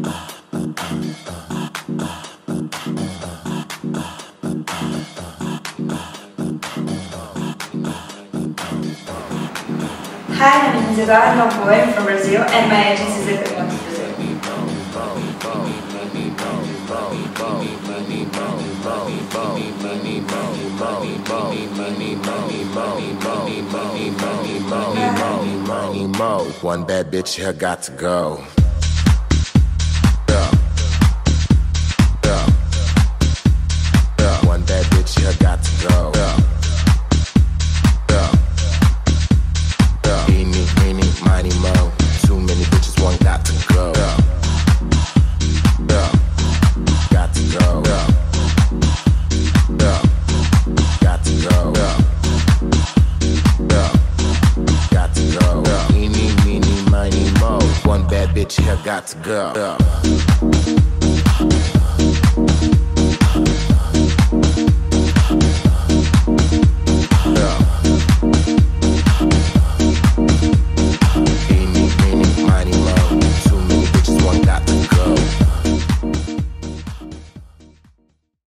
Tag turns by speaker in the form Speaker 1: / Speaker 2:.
Speaker 1: Hi, my name is Eduardo Novo, I'm from Brazil, and my agency is Equipment Brazil.
Speaker 2: One bad bitch here got to go. One bad bitch here got to go. Eeny, meeny, miny, mo. Too many bitches, one got to go. Got to go. Got to go. Got to go. Eeny, meeny, miny, mo. One bad bitch here got to go.